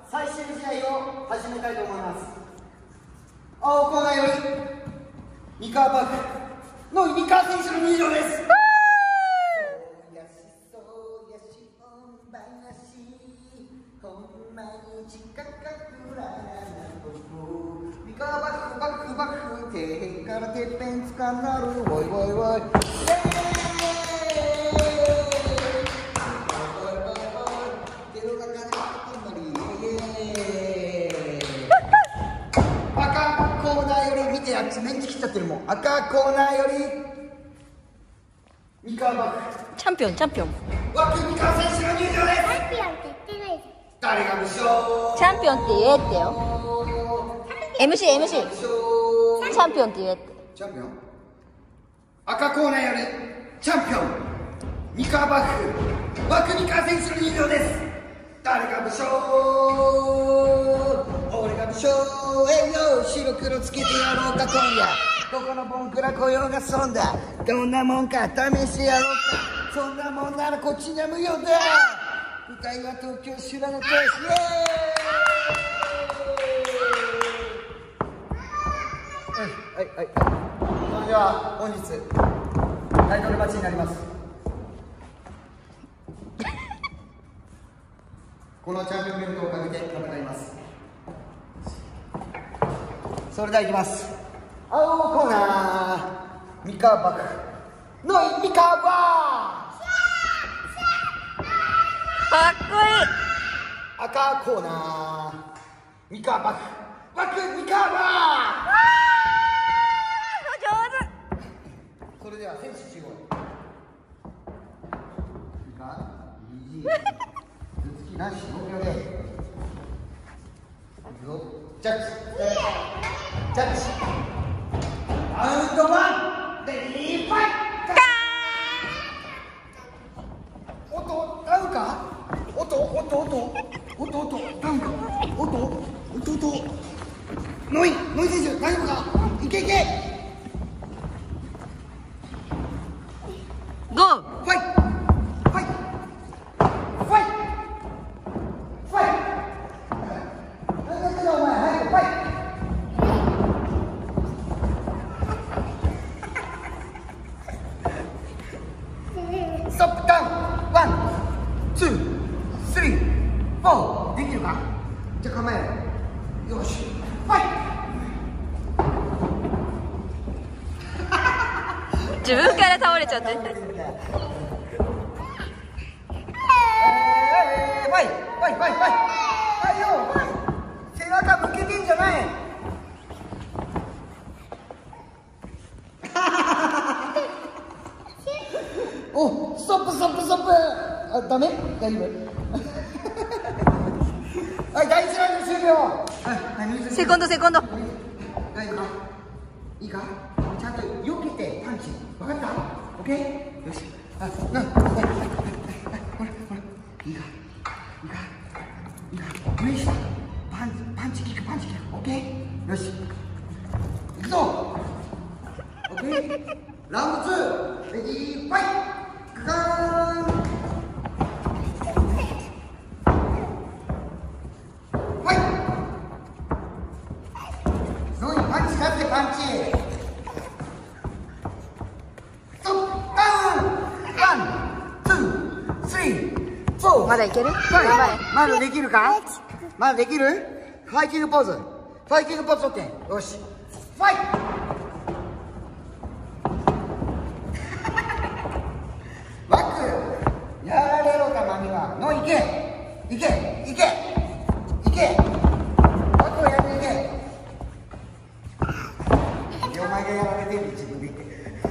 最終試合を始めたいと思います。青コーナーより三河パークの三河選手の入場です。三河バック底辺からてっぺんつかんだるおいおいおい赤コーナーより見て、あっちメンチ切っちゃってるもん。赤コーナーより三河バックチャンピオン枠三河選手の入場です。 チャンピオンって言ってないじゃん。 誰が武将チャンピオンって言えってよ。MC チャンピオンって言えって。 チャンピオン赤コーナーよりチャンピオン三河バック枠三河選手の入場です。誰が武将俺が武将えいよ白黒つけてやろうか今夜どこのボンクラ来ようがそんだどんなもんか試してやろうかそんなもんならこっちには無用だ舞台は東京修羅の天使イエーイはいそれでは本日タイトルマッチになりますこのチャンピオンベルトをかけて戦います。それではいきます。青コーナー三河バックの三河バーかっこいい。 赤コーナー三河バック枠三河バーそれでは選手集合いいかイージー頭突きなし5秒でいくよジャッジジャッジアウトワンレディーファイト音ダウンか音ダウンか音ノイ選手大丈夫かいけゴー。 ファイなんだお前早くファイストップダウンワンツースリーフォーできるかじゃあ構えるよしファイ自分から倒れちゃって。 ファイよ背中向けてんじゃないおストップあダメ大丈夫はい第1ラウンド終了はいセコンド大丈夫かいいかちゃんと避けてパンチ分かったオッケーよしいいか上下パンチキックオッケーよしいくぞオッケーラウンド2レディーファイトガーンファイトそういうパンチだってパンチストップダウンワンツースリーフォーまだいける？やばい。 まだできるか？まだできる？ファイティングポーズ取ってよしファイトバックやられろたまにはのいけバックをやっていけお前がやられてる自分でいけ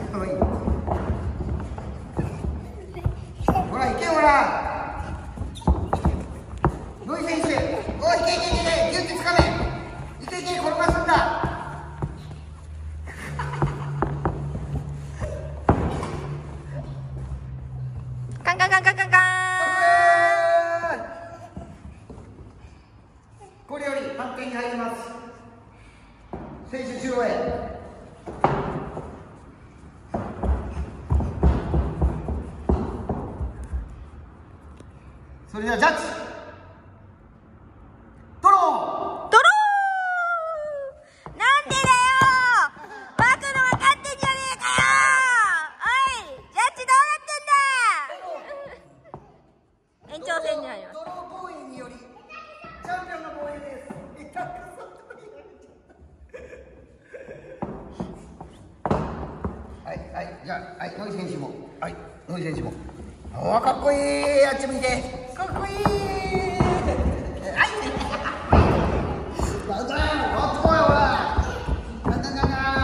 ほらいけほらノイ選手、おい、いけ、ギュッてつかめ、いけ、転がすんだ。 カン。 これより判定に入ります。選手中央へ。それではジャッジ。 じゃあ、はい、ノイ選手も。はい、ノイ選手も。おー、かっこいい。あっち向いて。かっこいい。はい。なんだよ、あっち来いよ、ほら。なんだ。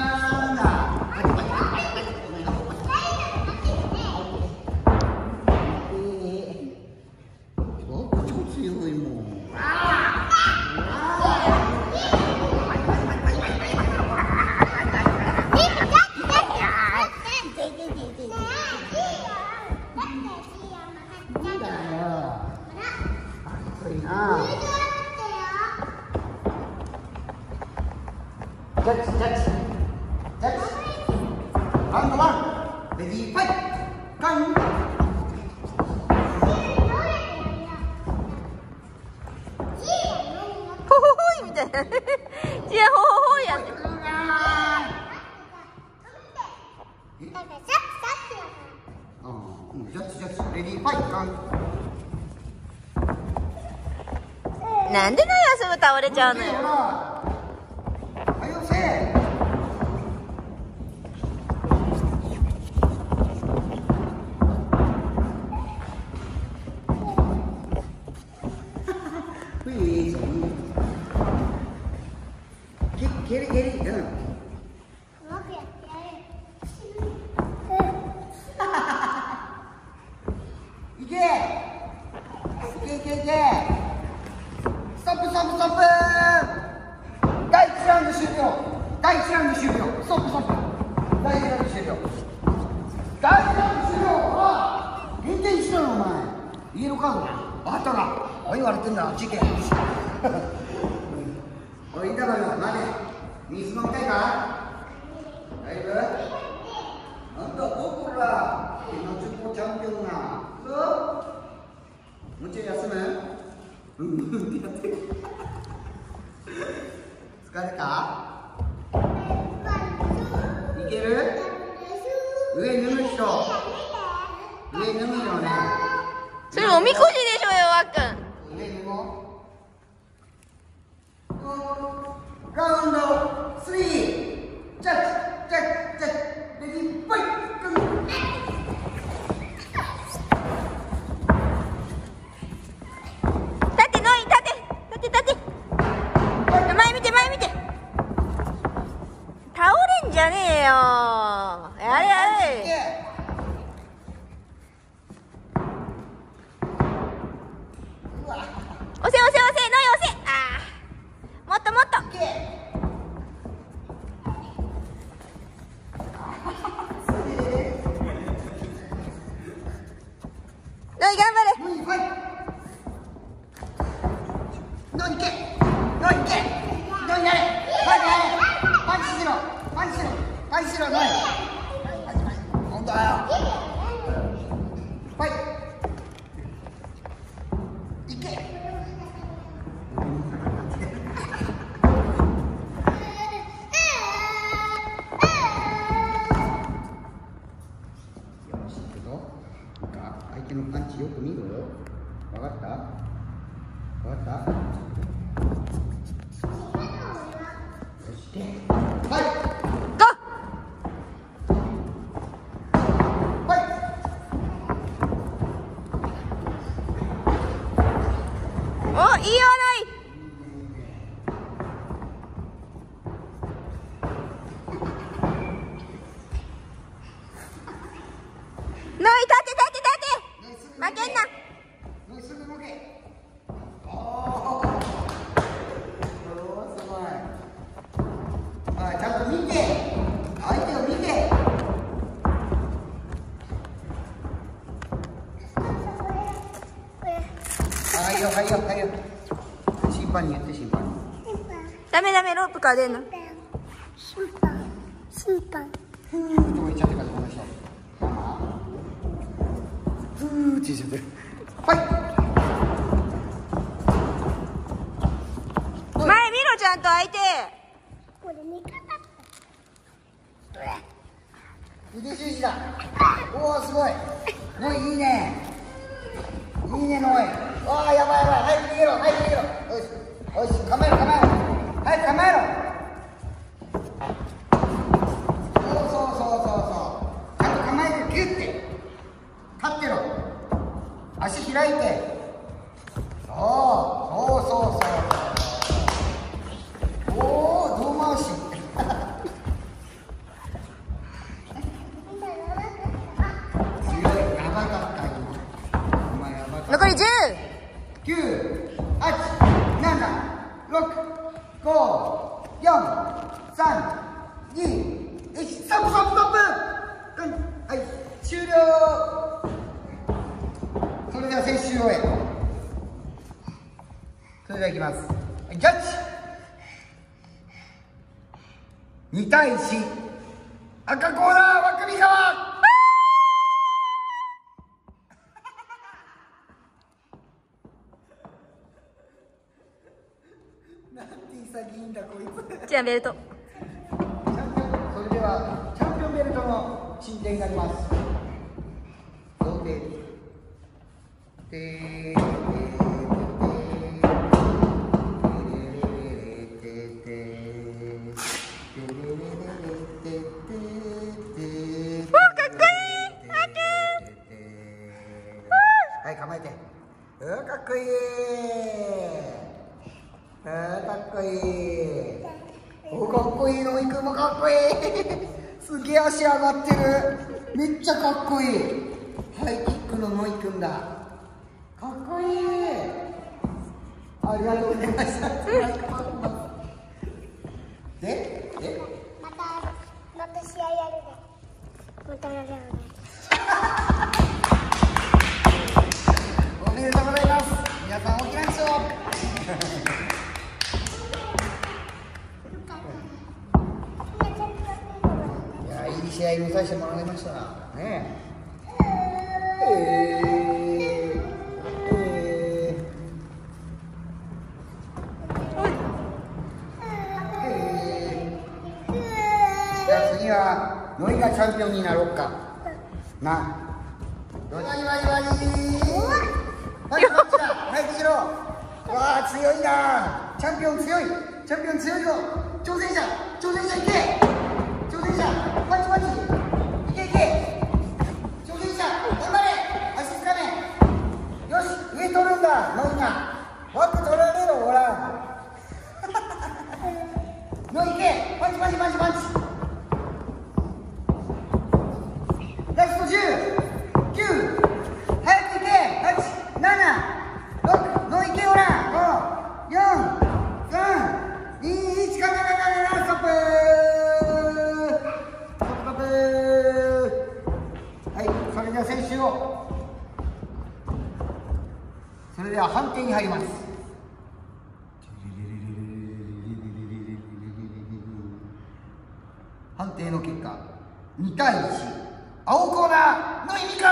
強いもん。ジャッジ。カウントワン、レディーファイト、カウント。 ほほほいみたいな。じゃあほほほいやん。 ジャッジ、レディーファイト、カウント。 なんでのよ、すぐ倒れちゃうのよ。 はいよせ。蹴り、うん。いけ。ストップ。第1ラウンド終了。ストップ。第1ラウンド終了。あ、減点したのお前。イエローカードあったな。おい、言われてんだ、事件。おい、インターバル、待て。水飲みたいか？だいぶなんだ、僕ら今10個チャンピオンがもうちょい休む？ってやってる。疲れた？いける？上脱ぐ人。上脱ぐよね。 それおみこしでしょよ、わっくん。 上脱ごう。ラウンド3、ジャッジ、レディーファイト。 前見て。倒れんじゃねえよ。やれ。押せ、ノイ押せ。ああ、もっと。ノイ頑張れ。 ノイいけ。ノイやれ。パンチしろ。ノイ。本当だよ。ファイト。いけ。相手のパンチよく見ろよ。わかった？そして、はい。 ゴー。 はい。 お、いいよ、ノイ、立て。負けんな。 ノイすぐ動け。おー、すごい。ちゃんと見て。相手を見て。はいよ。審判に言って、審判に。 ダメ、ロープから出んの。 審判。 ふーっと置いちゃってからこの人。ふーって言っちゃってる。はい。 前見ろ、ちゃんと相手。 これ味方。 腕十字だ。おお、すごい。ノイいいね。ノイ。ああ、やばい。早く逃げろ。よし、構えろ。早く構えろ。そう。ちゃんと 5、4、3、2、1、ストップストップストップ。はい、終了。それでは選手終え。それではいきます。ジャッジ。2対1。赤コーナーは上川。なんて潔いんだこいつ。 じゃあベルト。 それではチャンピオンベルトの進展になります。どうで。はい、構えて。かっこいい。かっこいい。お、かっこいい。ノイくんもかっこいい。すげえ足上がってる。めっちゃかっこいい。ハイキックのノイくんだ。かっこいい。ありがとうございました。でまた試合やるで。またやるね。 おめでとうございます。皆さん大きな拍手を。いや、いい試合見させてもらいましたね。じゃあ次はノイがチャンピオンになろうかな。ノイワイワイワイ。はい、こっちだ。はい、後ろ。わあ、強いな。チャンピオン強い。チャンピオン強いぞ。挑戦者いけ。挑戦者、パチパチ。いけ。挑戦者、頑張れ。足つかめ。よし、上取るんだ、ノイが。枠取られろ、ほら。ノイいけ。パチ。ラスト10、9。早くいけ。8、7、6、ノイいけ、ほら。5、4、3、2、1、カメラストップ。はい、それでは選手を。それでは判定に入ります。判定の結果、2対1。青コーナーの意味か。 ふざけんなー。違うだ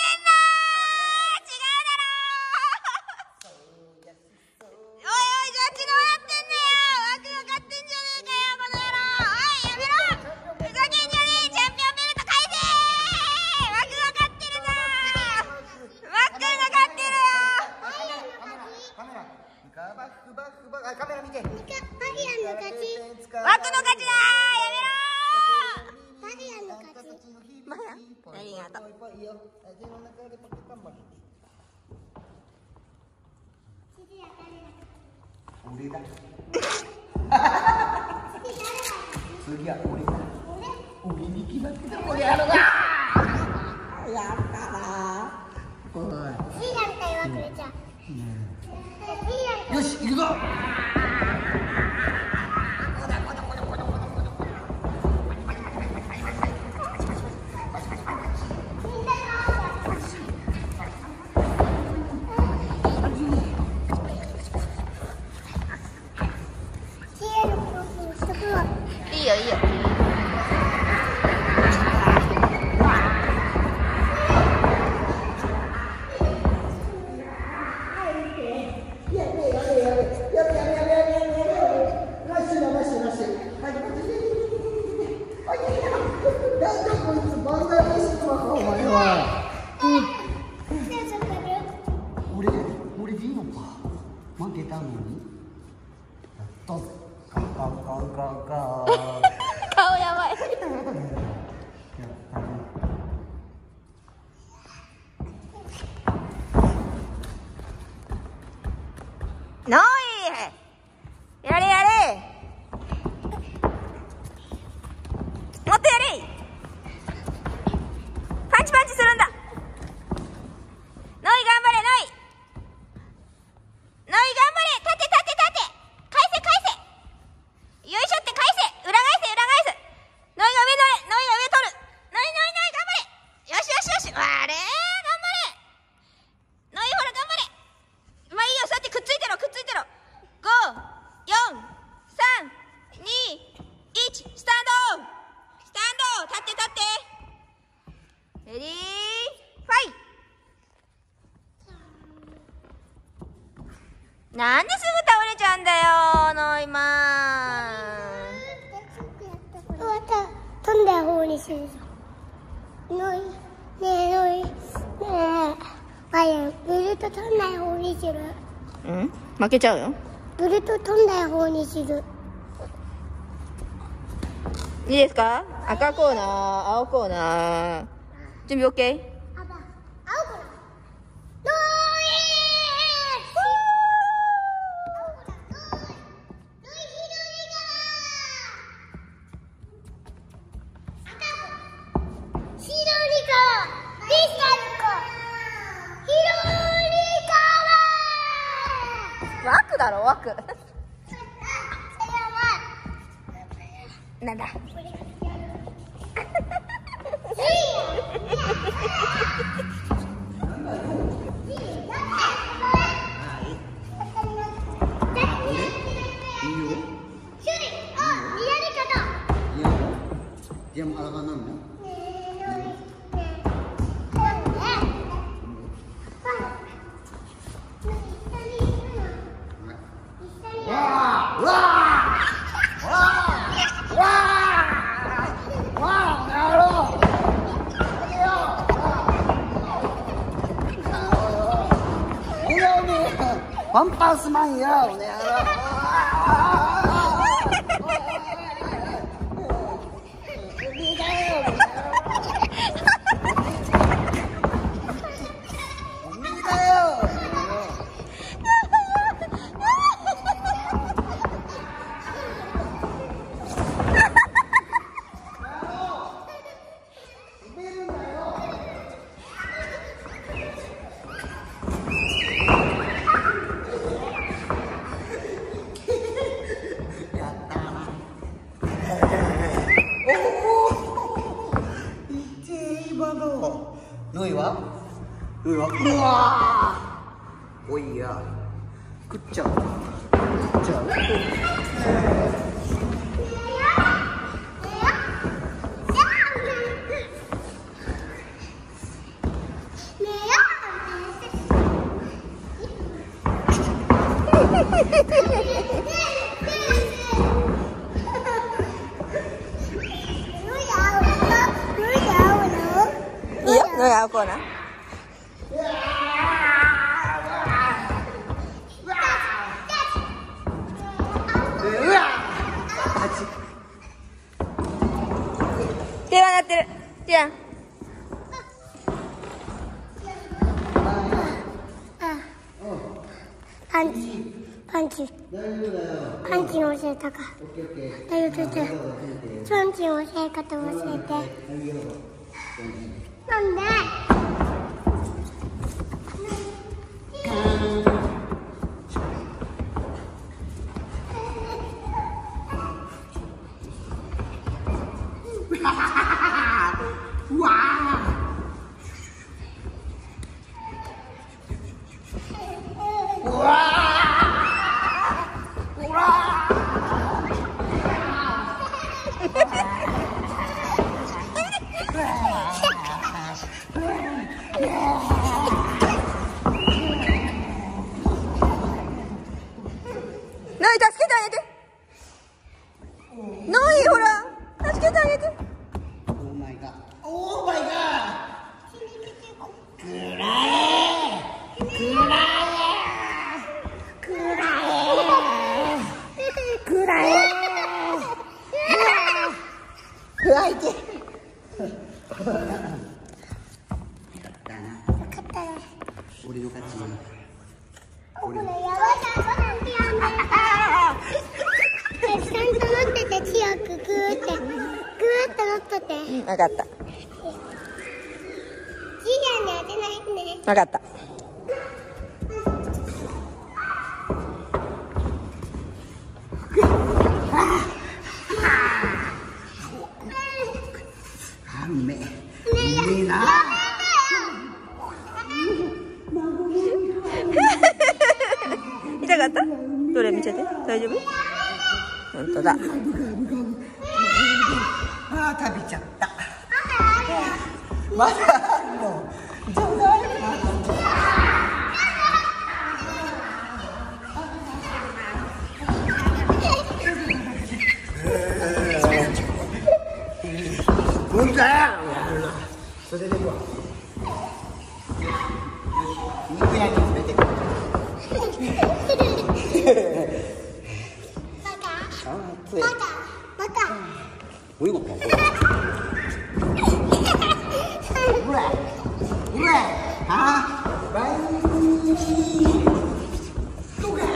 ろー。おいおい、ジャッジどうやってんだよ。枠が勝ってんじゃねえかよ、この野郎。おい、やめろ。ふざけんじゃねえ。チャンピオンベルト返せー。枠が勝ってるぞー。枠が勝ってるよ。 カメラ見て。 パリアンの勝ち。 枠の勝ちだー。やめろー。 パリアンの勝ち。 まだありがとう。 俺だ。次は俺だ。俺に決まってたこれやろが。やったな。おい。 ピーラン対ワクレちゃん。 よし、行くぞ。 いいよいいよ。 俺でいいのか。負けたのに。やったぜ。カン。 顔やばい。ノイ、やれやれ。もっとやれ。パンチするんだ。ノイ頑張れ、ノイ頑張れ。立て返せんだよノイマン。 飛んだ方にするぞ。ノイねえノイねえワインブルト飛んない方にする。 うん、負けちゃうよ。 ブルト飛んだ方にする。 いいですか？赤コーナー、青コーナー、準備 OK？ 青コーナーノ枠だろ枠。なんだ。 Dia mau alasan nama? Pampas man ya,ノイはうわおいや食っちゃういいよ、ノイ青コーナー。手はなってる。じゃん。 パンチの教えたか。パンチの教え方を教えて。なんでノイ助けてあげて。ノイほら助けてあげて。 オーマイガーくらえて俺の勝ち。 ちゃんと乗ってて、強くグーって乗ってて。 分かった。 次元で当てないね。 分かった。 うめえな。 痛かった？どれ見せて。大丈夫？本当だ。 ああ食べちゃった。まだあるの。じゃない。 それでいいわ。肉屋に連れてくる。おいごぽん。ほら、ほら、あ、バイ。どうか。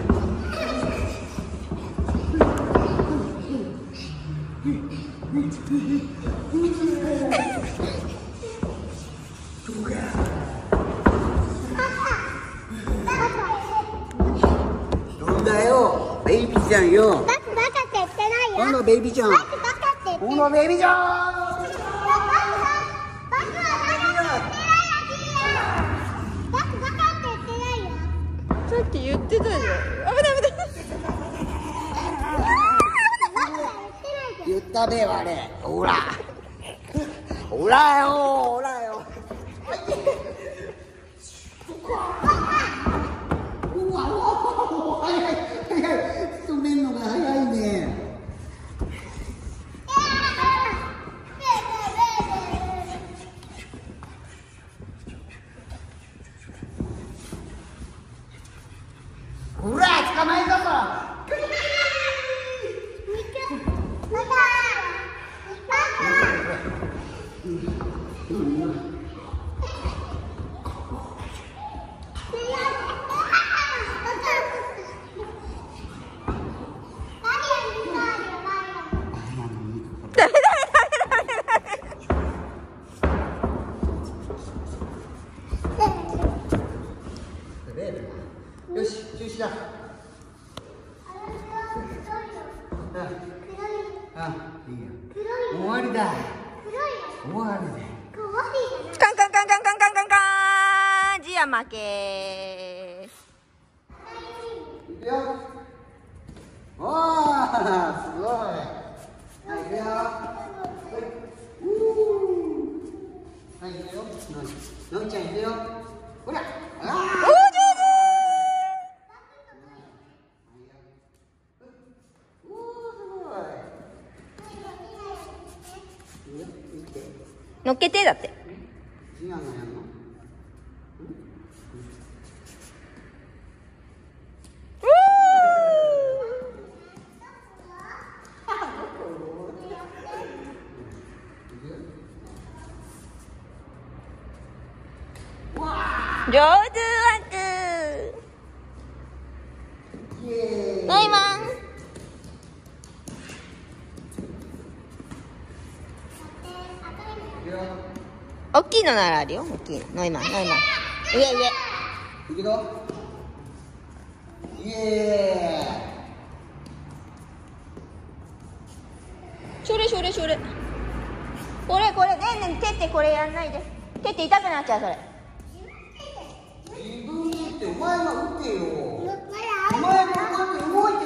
なんだよ、ベイビーちゃんよ。 バカって言ってないよ。 ほら、ベイビーちゃん。 バカって言ってない。 ほら、ベイビーちゃん。 バカって言ってないよ。 さっき言ってたじゃん。危ない危ない。 言ったべあれ。ほら。ほらよ、ほらよ。うわ、早い、早い。止めんのが早いね。ほら、捕まえたぞ。よし、中止だ。いいよ。終わりだ。終わりだ。 カンカンカンカンカンカンカンカン。ジア負け。 いくよ。おー、すごい。はい、いくよ。はい、いくよ。のんちゃんいくよ。ほら。あー。 乗っけてだって。 違うのやんの？ 上手ワーク。ノイマン。大きいのならあるよ。大きいの。ノイマン、ノイマン。上上。 いくぞ。イエそれそれそれ。これこれ。ねえねえ、手ってこれやんないで。手って痛くなっちゃうそれ。 ーイ。自分でってお前が打ってよ。お前がこうやって動いて